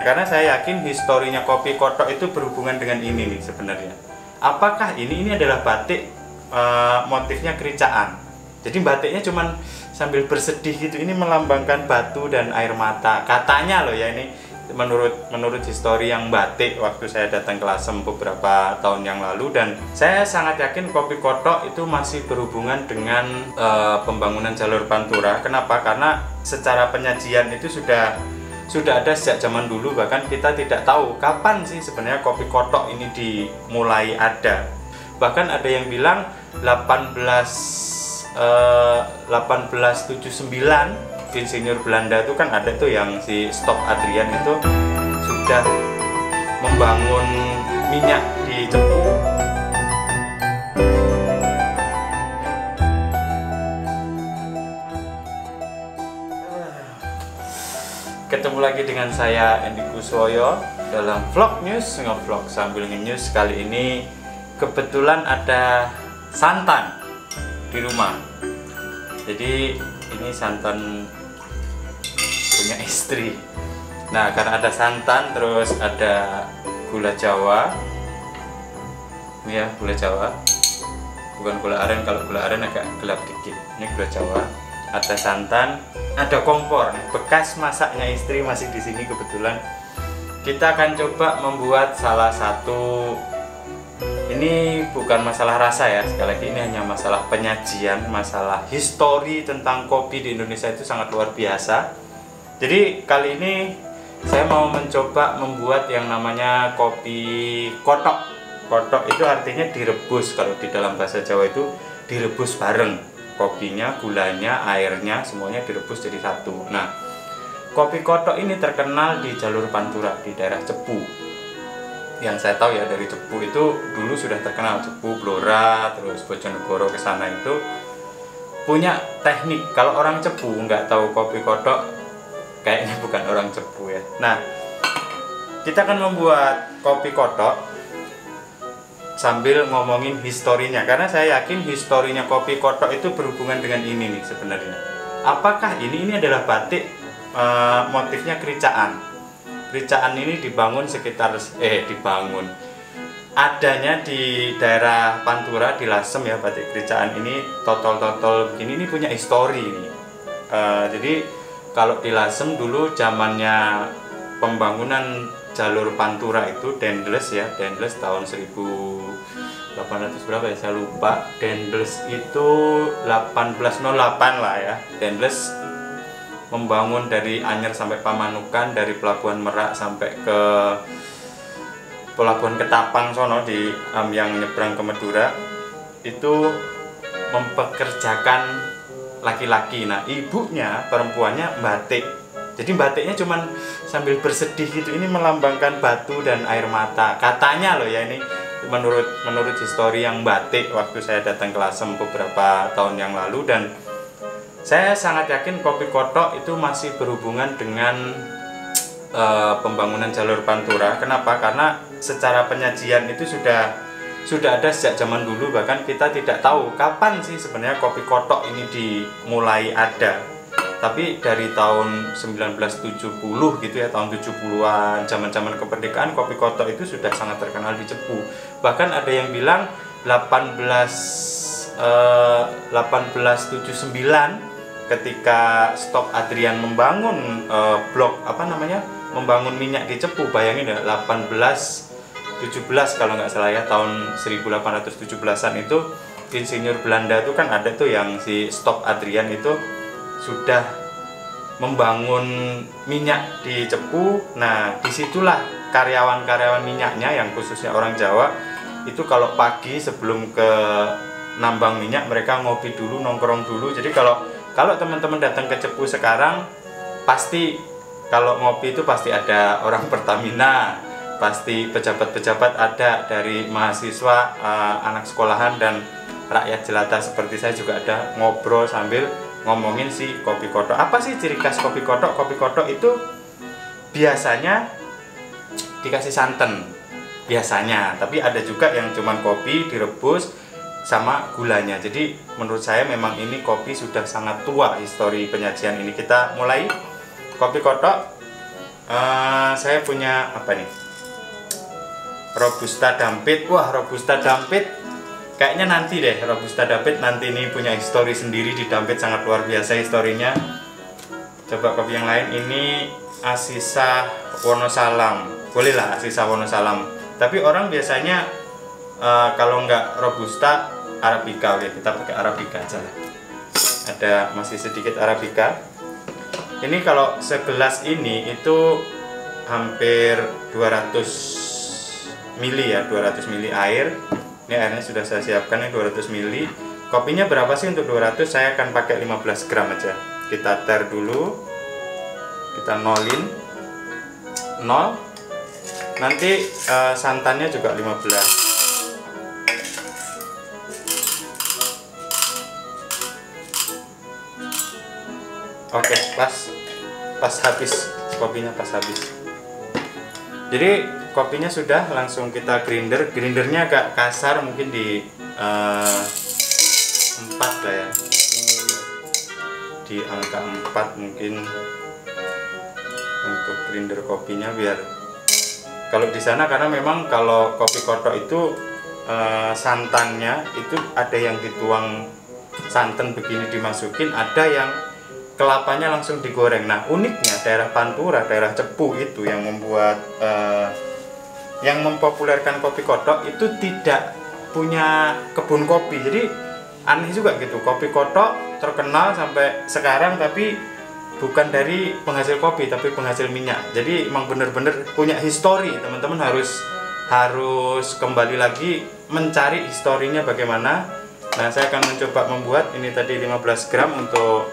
karena saya yakin historinya kopi kotok itu berhubungan dengan ini nih sebenarnya. Apakah ini adalah batik motifnya kericaan? Jadi batiknya cuman sambil bersedih gitu, ini melambangkan batu dan air mata. Katanya loh ya, ini menurut histori yang batik waktu saya datang ke Lasem beberapa tahun yang lalu, dan saya sangat yakin kopi kotok itu masih berhubungan dengan pembangunan jalur Pantura. Kenapa? Karena secara penyajian itu sudah ada sejak zaman dulu, bahkan kita tidak tahu kapan sih sebenarnya kopi kotok ini dimulai ada. Bahkan ada yang bilang 1879 insinyur Belanda itu kan ada tuh yang si Stop Adrian itu sudah membangun minyak di Cepu. Ketemu lagi dengan saya Andy Kuswoyo dalam vlog news, ngevlog sambil nge-news. Kali ini kebetulan ada santan di rumah. Jadi ini santan punya istri. Nah, karena ada santan, terus ada gula Jawa. Ini ya, gula Jawa. Bukan gula aren, kalau gula aren agak gelap dikit. Ini gula Jawa. Ada santan, ada kompor. Bekas masaknya istri masih di sini kebetulan. Kita akan coba membuat salah satu. Ini bukan masalah rasa ya, sekali lagi ini hanya masalah penyajian, masalah histori tentang kopi di Indonesia itu sangat luar biasa. Jadi kali ini saya mau mencoba membuat yang namanya kopi kotok. Kotok itu artinya direbus, kalau di dalam bahasa Jawa itu direbus bareng. Kopinya, gulanya, airnya, semuanya direbus jadi satu. Nah, kopi kotok ini terkenal di jalur Pantura, di daerah Cepu. Yang saya tahu ya, dari Cepu itu dulu sudah terkenal. Cepu, Blora, terus Bojonegoro ke sana itu punya teknik. Kalau orang Cepu nggak tahu kopi kotok, kayaknya bukan orang Cepu ya. Nah, kita akan membuat kopi kotok sambil ngomongin historinya, karena saya yakin historinya kopi kotok itu berhubungan dengan ini nih sebenarnya. Apakah ini adalah batik motifnya kericaan? Kericaan ini dibangun adanya di daerah Pantura di Lasem ya, batik kericaan ini totol-totol begini, ini punya histori ini. Jadi kalau di Lasem dulu zamannya pembangunan jalur Pantura itu Dendles ya, Dendles tahun 1800 berapa ya, saya lupa. Dendles itu 1808 lah ya. Dendles membangun dari Anyer sampai Pamanukan, dari Pelabuhan Merak sampai ke Pelabuhan Ketapang sono di yang nyebrang ke Madura, itu mempekerjakan laki-laki. Nah, ibunya perempuannya batik. Jadi batiknya cuman sambil bersedih gitu, ini melambangkan batu dan air mata. Katanya loh ya, ini menurut histori yang batik waktu saya datang ke Lasem beberapa tahun yang lalu, dan saya sangat yakin kopi kotok itu masih berhubungan dengan pembangunan jalur Pantura. Kenapa? Karena secara penyajian itu sudah ada sejak zaman dulu, bahkan kita tidak tahu kapan sih sebenarnya kopi kotok ini dimulai ada. Tapi dari tahun 1970 gitu ya, tahun 70-an, zaman-zaman kemerdekaan, kopi kotok itu sudah sangat terkenal di Cepu. Bahkan ada yang bilang 1879 ketika Stop Adrian membangun membangun minyak di Cepu. Bayangin ya, 1817 kalau nggak salah ya, tahun 1817-an itu insinyur Belanda itu kan ada tuh yang si Stop Adrian itu sudah membangun minyak di Cepu. Nah, disitulah karyawan-karyawan minyaknya yang khususnya orang Jawa itu kalau pagi sebelum ke nambang minyak mereka ngopi dulu, nongkrong dulu. Jadi kalau teman-teman datang ke Cepu sekarang, pasti kalau ngopi itu pasti ada orang Pertamina, pasti pejabat-pejabat ada, dari mahasiswa, anak sekolahan, dan rakyat jelata seperti saya juga ada, ngobrol sambil ngomongin si kopi kotok. Apa sih ciri khas kopi kotok? Kopi kotok itu biasanya dikasih santan biasanya, tapi ada juga yang cuman kopi direbus sama gulanya. Jadi menurut saya memang ini kopi sudah sangat tua histori penyajian ini. Kita mulai kopi kotok. Saya punya apa nih? Robusta Dampit. Wah, Robusta Dampit kayaknya nanti deh. Robusta Dampit nanti ini punya histori sendiri di Dampit, sangat luar biasa historinya. Coba kopi yang lain. Ini Asisa Wonosalam. Bolehlah Asisa Wonosalam. Tapi orang biasanya kalau nggak Robusta, Arabica. Oke, kita pakai Arabica aja lah. Ada masih sedikit Arabica. Ini kalau segelas ini itu hampir 200 mili ya, 200 mili air. Ini airnya sudah saya siapkan, ini 200 mili. Kopinya berapa sih untuk 200? Saya akan pakai 15 gram aja. Kita tare dulu. Kita nolin. Nol. Nanti santannya juga 15. Oke, pas habis kopinya, pas habis. Jadi kopinya sudah, langsung kita grinder. Grindernya agak kasar, mungkin di 4 lah ya, di angka 4 mungkin untuk grinder kopinya, biar kalau di sana, karena memang kalau kopi kotok itu santannya itu ada yang dituang santan begini dimasukin, ada yang kelapanya langsung digoreng. Nah, uniknya daerah Pantura, daerah Cepu itu yang membuat yang mempopulerkan kopi kotok itu tidak punya kebun kopi. Jadi aneh juga gitu, kopi kotok terkenal sampai sekarang tapi bukan dari penghasil kopi tapi penghasil minyak. Jadi emang bener-bener punya histori. Teman-teman harus kembali lagi mencari historinya bagaimana. Nah, saya akan mencoba membuat ini tadi 15 gram untuk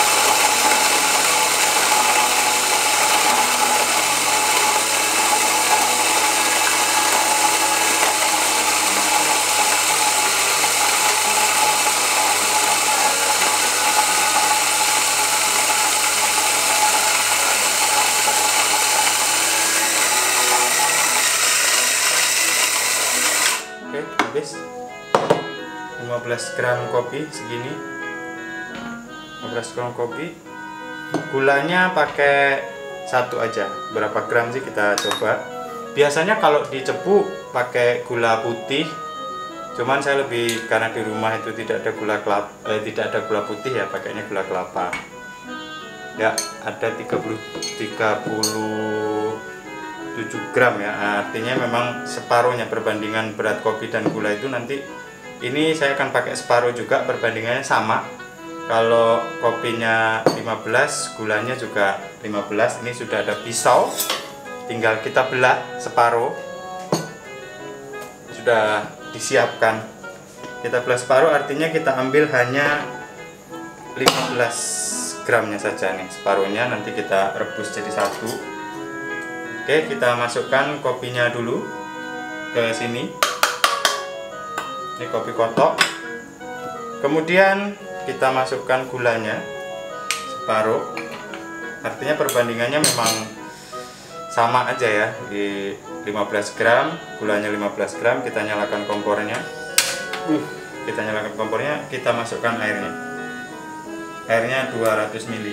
habis 15 gram kopi segini. 15 gram kopi, gulanya pakai 1 aja. Berapa gram sih kita coba. Biasanya kalau di Cepu pakai gula putih, cuman saya lebih, karena di rumah itu tidak ada gula tidak ada gula putih ya, pakainya gula kelapa. Ya, ada 37 gram ya, artinya memang separuhnya perbandingan berat kopi dan gula itu. Nanti ini saya akan pakai separuh juga, perbandingannya sama. Kalau kopinya 15, gulanya juga 15. Ini sudah ada pisau, tinggal kita belah separuh, sudah disiapkan. Kita belah separuh, artinya kita ambil hanya 15 gramnya saja nih, separuhnya nanti kita rebus jadi 1. Oke, kita masukkan kopinya dulu ke sini. Ini kopi kotok. Kemudian kita masukkan gulanya separuh. Artinya perbandingannya memang sama aja ya, di 15 gram, gulanya 15 gram. Kita nyalakan kompornya. Kita masukkan airnya. Airnya 200 ml.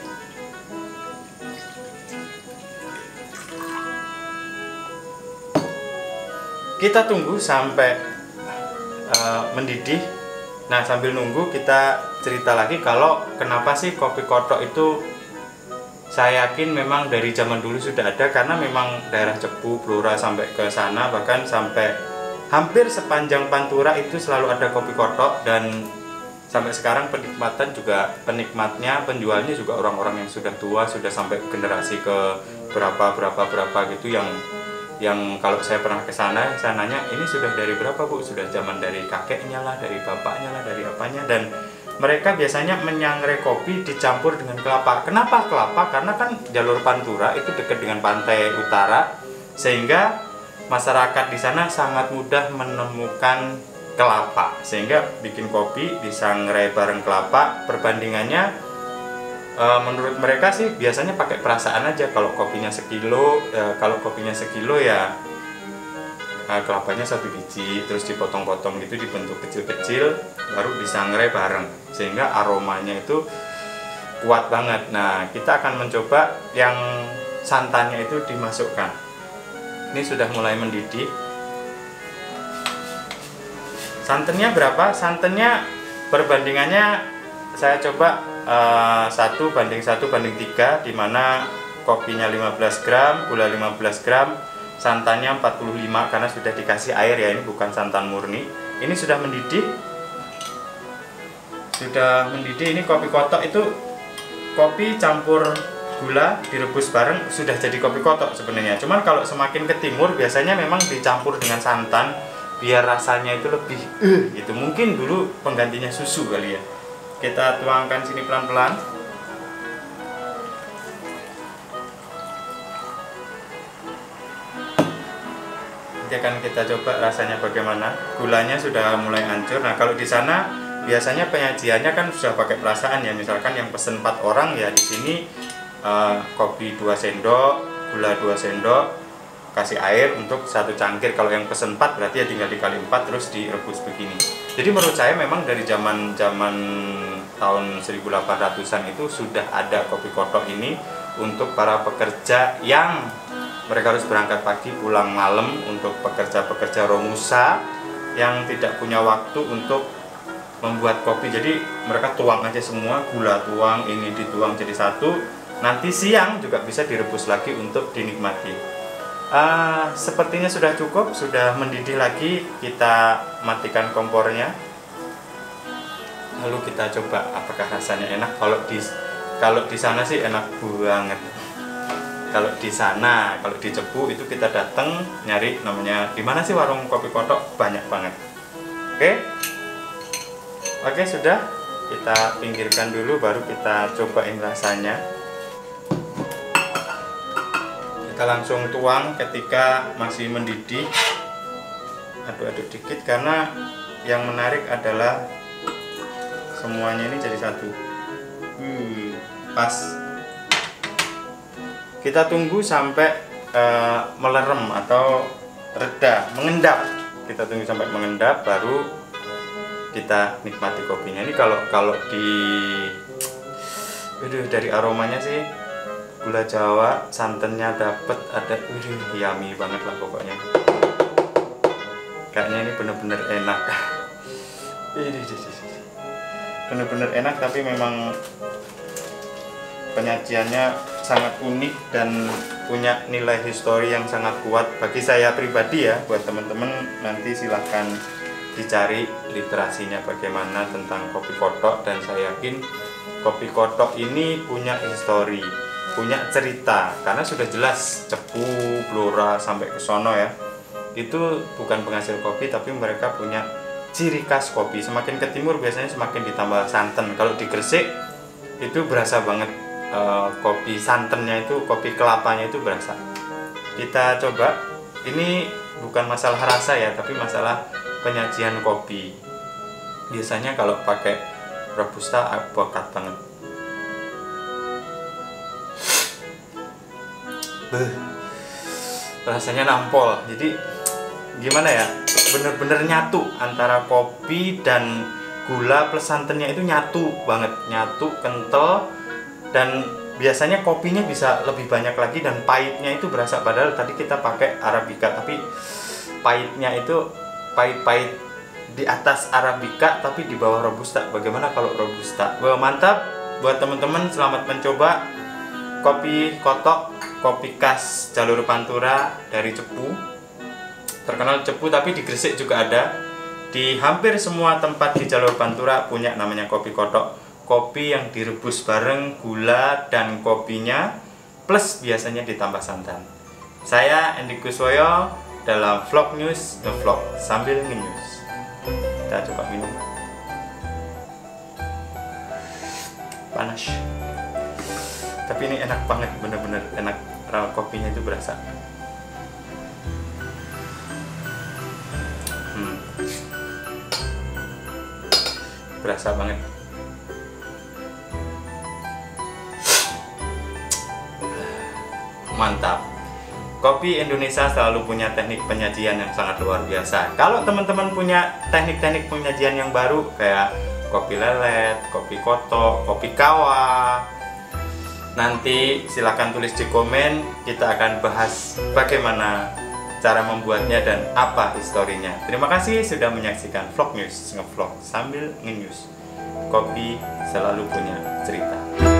Kita tunggu sampai mendidih. Nah, sambil nunggu kita cerita lagi kalau kenapa sih kopi kotok itu, saya yakin memang dari zaman dulu sudah ada, karena memang daerah Cepu, Blora sampai ke sana, bahkan sampai hampir sepanjang Pantura itu selalu ada kopi kotok. Dan sampai sekarang penikmatnya, penjualnya juga orang-orang yang sudah tua, sudah sampai generasi ke berapa gitu, yang kalau saya pernah ke sana, saya nanya, ini sudah dari berapa Bu? Sudah zaman dari kakeknya lah, dari bapaknya lah, dari apanya. Dan mereka biasanya menyangrai kopi dicampur dengan kelapa. Kenapa kelapa? Karena kan jalur Pantura itu dekat dengan pantai utara, sehingga masyarakat di sana sangat mudah menemukan kelapa, sehingga bikin kopi disangrai bareng kelapa. Perbandingannya menurut mereka sih biasanya pakai perasaan aja. Kalau kopinya sekilo, ya kelapanya 1 biji, terus dipotong-potong gitu, dibentuk kecil-kecil, baru disangrai bareng, sehingga aromanya itu kuat banget. Nah, kita akan mencoba yang santannya itu dimasukkan. Ini sudah mulai mendidih. Santannya berapa? Santannya perbandingannya saya coba 1:1:3, dimana kopinya 15 gram, gula 15 gram, santannya 45 karena sudah dikasih air ya, ini bukan santan murni. Ini sudah mendidih. Sudah mendidih. Ini kopi kotok itu kopi campur gula direbus bareng sudah jadi kopi kotok sebenarnya. Cuman kalau semakin ke timur biasanya memang dicampur dengan santan biar rasanya itu lebih gitu. Mungkin dulu penggantinya susu kali ya. Kita tuangkan sini pelan-pelan. Nanti akan kita coba rasanya bagaimana. Gulanya sudah mulai hancur. Nah, kalau di sana biasanya penyajiannya kan sudah pakai perasaan ya. Misalkan yang pesen 4 orang ya, di sini kopi 2 sendok, gula 2 sendok, kasih air untuk 1 cangkir. Kalau yang pesen 4 berarti ya tinggal dikali 4 terus direbus begini. Jadi menurut saya memang dari zaman tahun 1800-an itu sudah ada kopi kotok ini untuk para pekerja yang mereka harus berangkat pagi pulang malam, untuk pekerja-pekerja romusa yang tidak punya waktu untuk membuat kopi. Jadi mereka tuang aja semua, gula tuang, ini dituang jadi satu. Nanti siang juga bisa direbus lagi untuk dinikmati. Sepertinya sudah cukup, sudah mendidih lagi. Kita matikan kompornya. Lalu kita coba apakah rasanya enak. Kalau di sana sih enak banget. Kalau di sana, kalau di Cepu itu kita datang nyari namanya di mana sih warung kopi kotok, banyak banget. Oke, sudah. Kita pinggirkan dulu baru kita cobain rasanya. Kita langsung tuang ketika masih mendidih. Aduk-aduk dikit karena yang menarik adalah semuanya ini jadi satu. Pas. Kita tunggu sampai melerem atau reda, mengendap. Kita tunggu sampai mengendap baru kita nikmati kopinya. Ini kalau dari aromanya sih gula Jawa, santannya dapet, ada yummy banget lah pokoknya. Kayaknya ini bener-bener enak. Bener-bener enak, tapi memang penyajiannya sangat unik dan punya nilai histori yang sangat kuat bagi saya pribadi ya. Buat teman-teman nanti silahkan dicari literasinya bagaimana tentang kopi kotok, dan saya yakin kopi kotok ini punya histori, punya cerita, karena sudah jelas Cepu, Blora sampai ke sono ya, itu bukan penghasil kopi tapi mereka punya ciri khas kopi. Semakin ke timur biasanya semakin ditambah santan. Kalau di Gresik itu berasa banget kopi santannya itu, kopi kelapanya itu berasa. Kita coba. Ini bukan masalah rasa ya, tapi masalah penyajian kopi. Biasanya kalau pakai robusta bokat banget. Rasanya nampol. Jadi gimana ya, bener-bener nyatu antara kopi dan gula plus santannya, itu nyatu banget, nyatu, kental. Dan biasanya kopinya bisa lebih banyak lagi dan pahitnya itu berasa. Padahal tadi kita pakai Arabica, tapi pahitnya itu pahit-pahit di atas Arabica tapi di bawah robusta. Bagaimana kalau robusta? Wah, mantap. Buat teman-teman selamat mencoba kopi kotok, kopi khas jalur Pantura dari Cepu. Terkenal Cepu tapi di Gresik juga ada. Di hampir semua tempat di jalur Pantura punya namanya kopi kotok. Kopi yang direbus bareng gula dan kopinya plus biasanya ditambah santan. Saya Andy Kuswoyo dalam Vlog News, The Vlog sambil nge-news. Kita coba minum. Panas. Tapi ini enak banget, bener-bener enak. Kopinya itu berasa. Berasa banget. Mantap. Kopi Indonesia selalu punya teknik penyajian yang sangat luar biasa. Kalau teman-teman punya teknik-teknik penyajian yang baru kayak kopi lelet, kopi kotok, kopi kawah, Nanti silahkan tulis di komen, kita akan bahas bagaimana cara membuatnya dan apa historinya. Terima kasih sudah menyaksikan Vlog News, ngevlog sambil nge-news. Kopi selalu punya cerita.